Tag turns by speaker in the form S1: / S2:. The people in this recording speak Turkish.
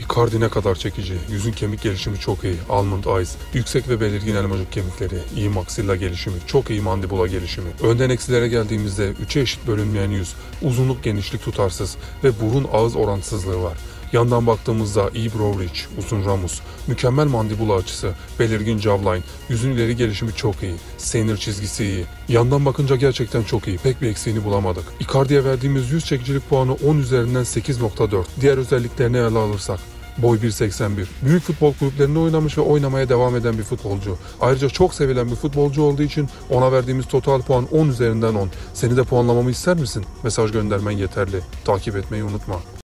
S1: Icardi ne kadar çekici. Yüzün kemik gelişimi çok iyi. Almond eyes. Yüksek ve belirgin elmacık kemikleri. İyi maksilla gelişimi. Çok iyi mandibula gelişimi. Önden eksilere geldiğimizde 3'e eşit bölünmeyen yüz. Uzunluk genişlik tutarsız ve burun ağız orantısızlığı var. Yandan baktığımızda iyi brow ridge, uzun ramus, mükemmel mandibula açısı, belirgin jawline, yüzün ileri gelişimi çok iyi, Steiner çizgisi iyi. Yandan bakınca gerçekten çok iyi, pek bir eksiğini bulamadık. Icardi'ye verdiğimiz yüz çekicilik puanı 10 üzerinden 8.4. Diğer özelliklerini ele alırsak, boy 1.81. Büyük futbol kulüplerinde oynamış ve oynamaya devam eden bir futbolcu. Ayrıca çok sevilen bir futbolcu olduğu için ona verdiğimiz total puan 10 üzerinden 10. Seni de puanlamamı ister misin? Mesaj göndermen yeterli. Takip etmeyi unutma.